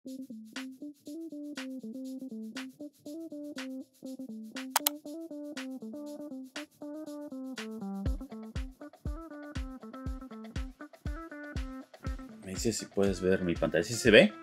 Me dice si puedes ver mi pantalla. ¿Sí se ve?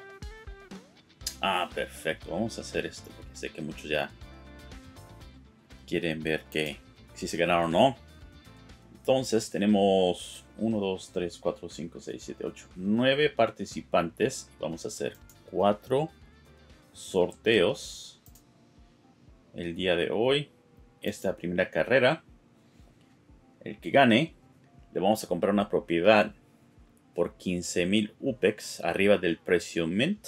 Ah, perfecto. Vamos a hacer esto porque sé que muchos ya quieren ver que si se ganaron o no. Entonces tenemos 1, 2, 3, 4, 5, 6, 7, 8, 9 participantes. Vamos a hacer 4 sorteos el día de hoy. Esta primera carrera, el que gane, le vamos a comprar una propiedad por 15,000 UPEX arriba del precio Mint.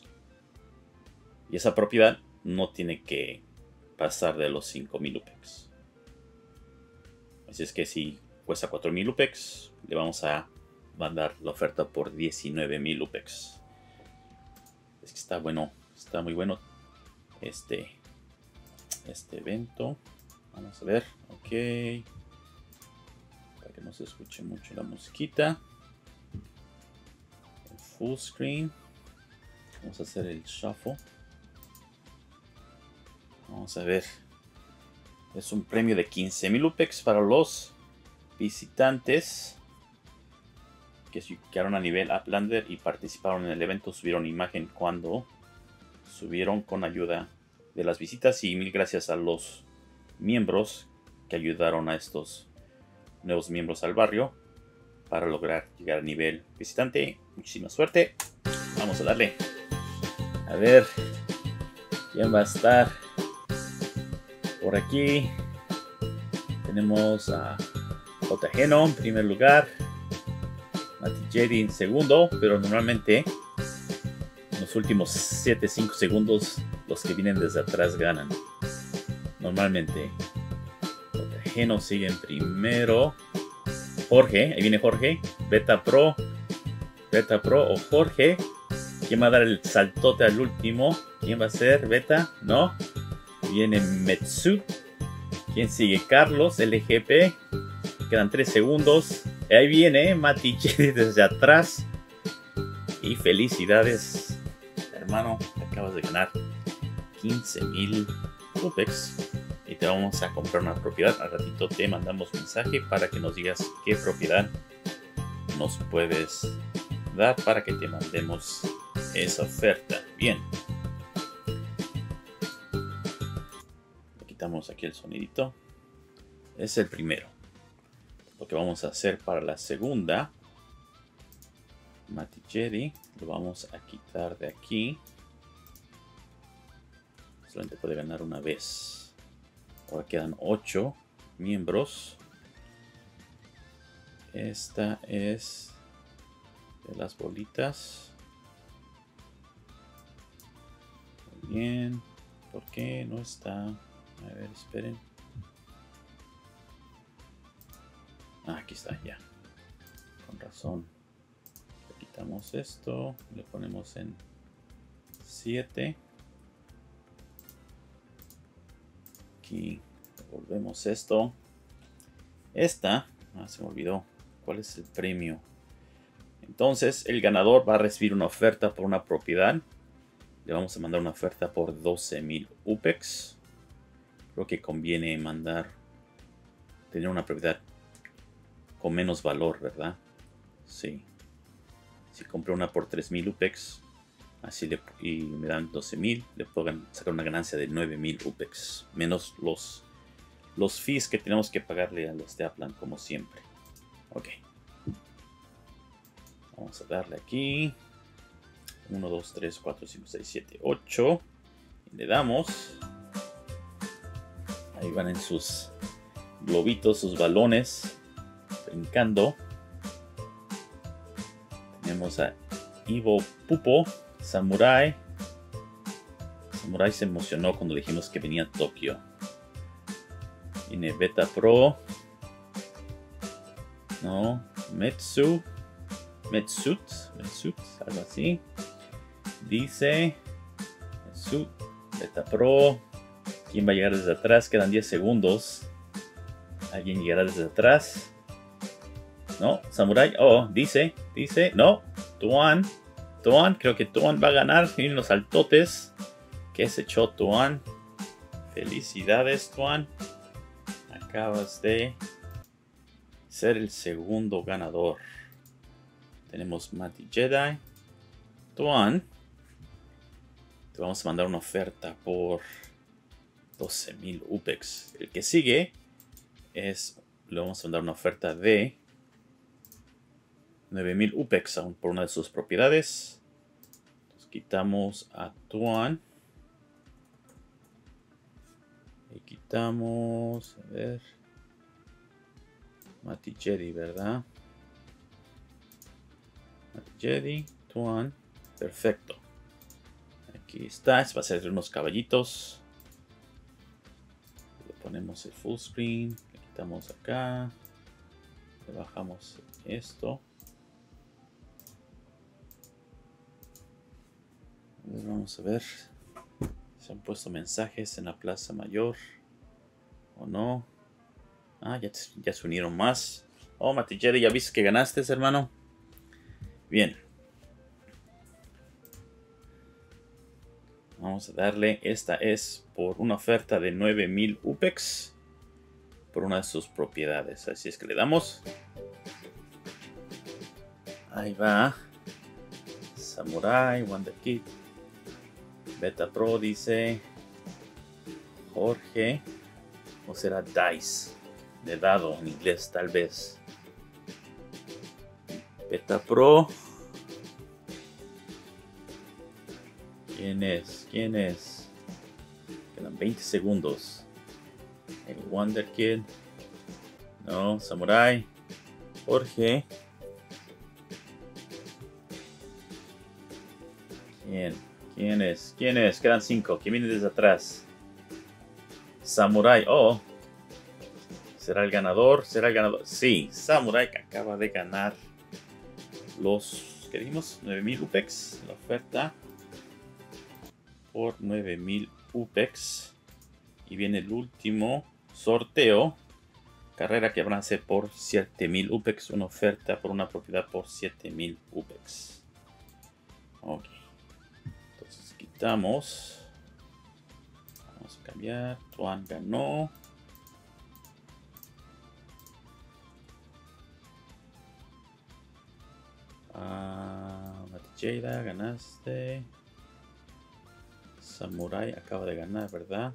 Y esa propiedad no tiene que pasar de los 5,000 UPEX. Así es que si cuesta 4,000 UPEX, le vamos a mandar la oferta por 19,000 UPEX. Es que está bueno, está muy bueno este evento. Vamos a ver, ok. Para que no se escuche mucho la mosquita. El full screen. Vamos a hacer el shuffle. Vamos a ver. Es un premio de 15,000 UPEX para los visitantes que llegaron a nivel Uplander y participaron en el evento. Subieron imagen cuando subieron con ayuda de las visitas. Y mil gracias a los miembros que ayudaron a estos nuevos miembros al barrio para lograr llegar a nivel visitante. Muchísima suerte. Vamos a darle. A ver quién va a estar por aquí. Tenemos a JGeno en primer lugar, Mati Jedi en segundo, pero normalmente en los últimos 7-5 segundos los que vienen desde atrás ganan. Normalmente JGeno sigue en primero. Jorge, ahí viene Jorge, Beta Pro o Jorge. ¿Quién va a dar el saltote al último? ¿Quién va a ser? ¿Beta? ¿No? Viene Metsu. ¿Quién sigue? Carlos, LGP. Quedan 3 segundos. Ahí viene Mati Jedi desde atrás. Y felicidades, hermano. Te acabas de ganar 15,000 UPEX. Y te vamos a comprar una propiedad. Al ratito te mandamos mensaje para que nos digas qué propiedad nos puedes dar para que te mandemos esa oferta. Bien. Le quitamos aquí el sonidito. Es el primero. Lo que vamos a hacer para la segunda, Mati Jedi, lo vamos a quitar de aquí. Solamente puede ganar una vez. Ahora quedan 8 miembros. Esta es de las bolitas. Muy bien. ¿Por qué no está? A ver, esperen. Ah, aquí está, ya. Con razón. Le quitamos esto. Le ponemos en 7. Aquí devolvemos esto. Esta. Se me olvidó. ¿Cuál es el premio? Entonces, el ganador va a recibir una oferta por una propiedad. Le vamos a mandar una oferta por 12,000 UPEX. Creo que conviene tener una propiedad con menos valor, ¿verdad? Sí. Si compré una por 3,000 UPEX y me dan 12,000, le puedo sacar una ganancia de 9,000 UPEX. Menos los fees que tenemos que pagarle a los de Upland, como siempre. Ok. Vamos a darle aquí. 1, 2, 3, 4, 5, 6, 7, 8. Y le damos. Ahí van en sus globitos, sus balones. Brincando. Tenemos a Ivo Pupo, Samurai. Samurai se emocionó cuando dijimos que venía a Tokio. Viene Beta Pro. No, Metsut, algo así. Dice Metsut, Beta Pro. ¿Quién va a llegar desde atrás? Quedan 10 segundos. ¿Alguien llegará desde atrás? No, Samurai. Oh, dice. No, Tuan. Tuan. Creo que Tuan va a ganar. Miren los saltotes que se echó Tuan. Felicidades, Tuan. Acabas de ser el segundo ganador. Tenemos Matty Jedi. Tuan. Te vamos a mandar una oferta por 12,000 UPEX. El que sigue le vamos a mandar una oferta de 9,000 UPEX aún por una de sus propiedades. Entonces quitamos a Tuan. Y quitamos, a ver, Matty Jedi, ¿verdad? Matty Jedi, Tuan, perfecto. Aquí está, va a ser unos caballitos. Le ponemos el full screen, le quitamos acá, le bajamos esto. Vamos a ver. ¿Se han puesto mensajes en la Plaza Mayor? ¿O no? Ah, ya se unieron más. Oh, Matty Jedi, ¿ya viste que ganaste, hermano? Bien. Vamos a darle. Esta es por una oferta de 9,000 UPEX. Por una de sus propiedades. Así es que le damos. Ahí va. Samurai, Wonder Kid. Beta Pro dice Jorge, o será Dice, de dado en inglés tal vez. Beta Pro. ¿Quién es? ¿Quién es? Quedan 20 segundos. El Wonder Kid. No, Samurai. Jorge. ¿Quién es? ¿Quién es? Quedan 5. ¿Quién viene desde atrás? Samurai. Oh. ¿Será el ganador? ¿Será el ganador? Sí, Samurai que acaba de ganar los, ¿qué dijimos? 9,000 UPEX. La oferta por 9,000 UPEX. Y viene el último sorteo. Carrera que van a hacer por 7,000 UPEX. Una oferta por una propiedad por 7,000 UPEX. Ok. Entonces quitamos. Vamos a cambiar. Tuan ganó. Matty Jedi, ganaste. Samurai acaba de ganar, ¿verdad?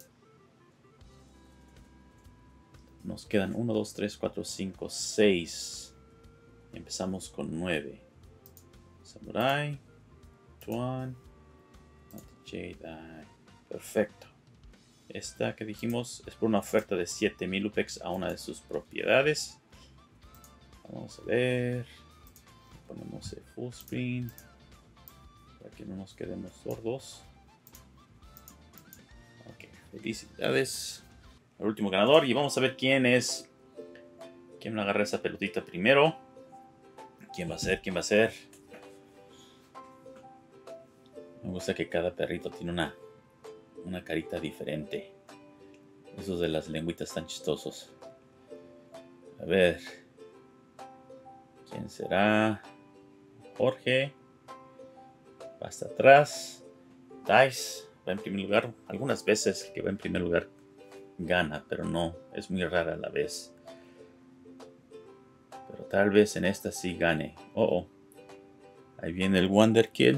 Nos quedan 1, 2, 3, 4, 5, 6. Empezamos con 9. Samurai, Tuan, Matty Jedi. Perfecto. Esta que dijimos es por una oferta de 7,000 UPEX a una de sus propiedades. Vamos a ver. Ponemos el full screen para que no nos quedemos sordos. Ok, felicidades al último ganador. Y vamos a ver quién es. ¿Quién agarra esa pelotita primero? ¿Quién va a ser? ¿Quién va a ser? Me gusta que cada perrito tiene una carita diferente. Esos de las lengüitas tan chistosos. A ver. ¿Quién será? Jorge. Va hasta atrás. Dice va en primer lugar. Algunas veces el que va en primer lugar gana, pero no. Es muy rara a la vez. Pero tal vez en esta sí gane. Oh. Ahí viene el Wonder Kid.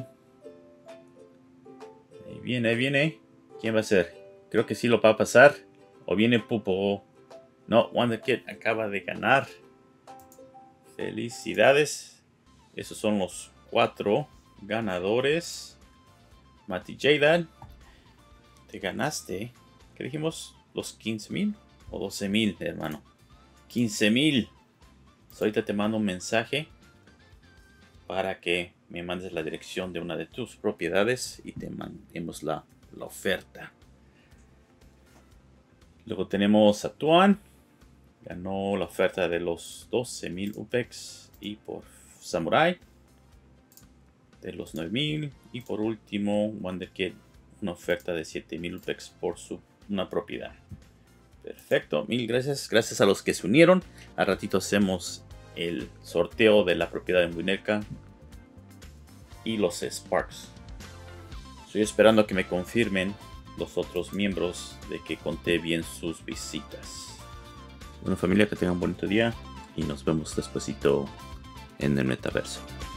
Ahí viene, ahí viene. ¿Quién va a ser? Creo que sí lo va a pasar. O viene Pupo. No, Wonder Kid acaba de ganar. Felicidades. Esos son los 4 ganadores. Matty Jedi, te ganaste. ¿Qué dijimos? ¿Los 15,000 o 12,000, hermano? 15,000. Ahorita te mando un mensaje para que me mandes la dirección de una de tus propiedades y te mandemos la oferta. Luego tenemos a Tuan. Ganó la oferta de los 12,000 UPEX y por Samurai de los 9,000 y por último Wonder Kid una oferta de 7,000 UPEX por una propiedad. Perfecto, mil gracias. Gracias a los que se unieron. Al ratito hacemos el sorteo de la propiedad en Winnetka. y los Sparks. Estoy esperando a que me confirmen los otros miembros de que conté bien sus visitas. Bueno, familia, que tengan un bonito día y nos vemos despuesito en el metaverso.